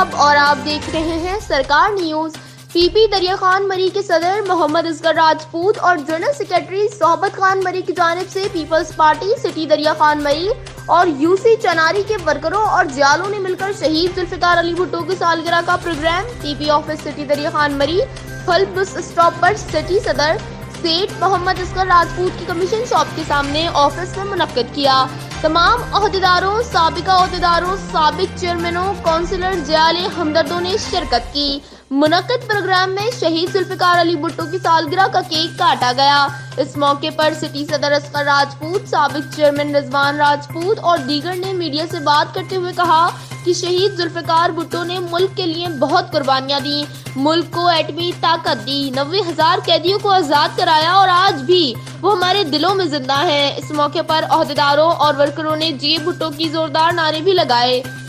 آداب اور آپ دیکھ رہے ہیں سرکار نیوز۔ پی پی دریا خان مری کے صدر محمد اصغر راجپوت اور جنرل سیکرٹری صحبت خان مری کی جانب سے Peoples party city Darya Khan مری اور یو سی چناری کے ورکروں اور جیالوں نے مل کر شہید ذوالفقار علی بھٹو کی سالگرہ کا programme T P office city Darya Khan مری پھل بس اسٹاپ پر سٹی صدر سیٹ محمد اصغر راجپوت کی کمیشن شاپ کے سامنے آفس میں منعقد کیا۔ تمام عہدیداروں، سابقہ عہدیداروں، سابق چیئرمینوں، کونسلر، جیال ہمدردوں نے شرکت کی۔ منعقد پروگرام میں شہید ذوالفقار علی بھٹو کی سالگرہ کا کیک کاٹا گیا۔ اس موقع پر سٹی صدر اصغر راجپوت، سابق چیئرمین رضوان راجپوت اور دیگر نے میڈیا سے بات کرتے ہوئے کہا کہ شہید ذوالفقار بھٹو نے ملک کے لیے بہت قربانیاں دیں، ملک کو ایٹمی طاقت دی، 90,000 قیدیوں کو آزاد کرایا اور آج بھی وہ ہمارے دلوں میں زندہ ہیں۔ اس موقع پر عہدیداروں اور ورکروں نے جی بھٹو کی زوردار نعرے بھی لگائے۔